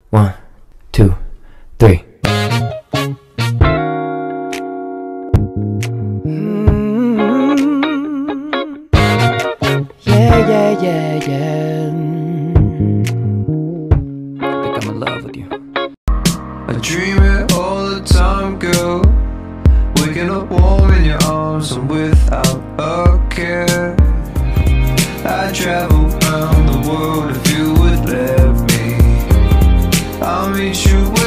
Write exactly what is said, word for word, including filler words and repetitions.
One, two, three. Mm-hmm. Yeah, yeah, yeah, yeah. I think I'm in love with you. I dream it all the time, girl. Waking up warm in your arms and without a care. I'd travel around the world if you would let me. I'll meet you